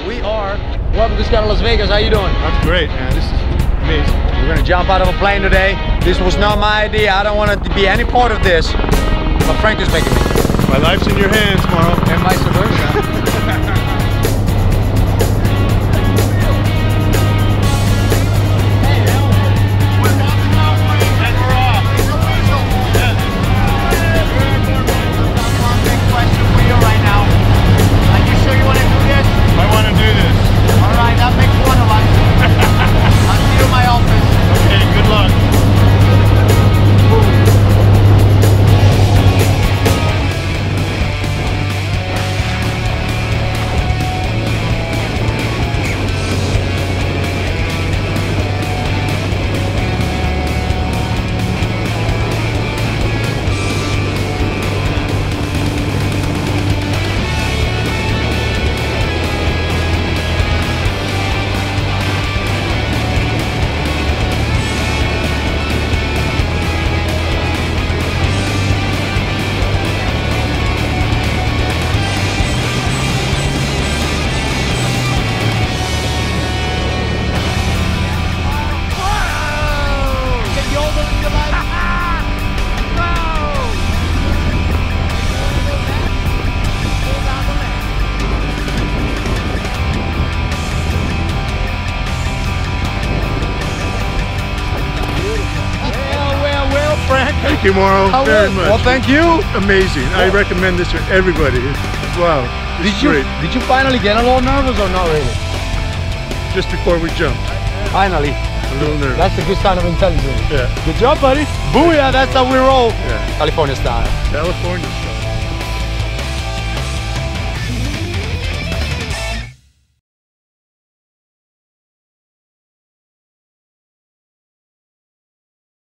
We are. Welcome to Skydive Las Vegas. How you doing? That's great, man. This is amazing. We're gonna jump out of a plane today. This was not my idea. I don't want to be any part of this. But Frank is making me. My life's in your hands, Marl. And vice versa. Thank you, Marl, very much. Well, thank you. Amazing. I recommend this to everybody. Wow. Did you finally get a little nervous or not really? Just before we jumped. Finally. A little nervous. That's a good sign of intelligence. Yeah. Good job, buddy. Booyah, that's how we roll. Yeah. California style. California style.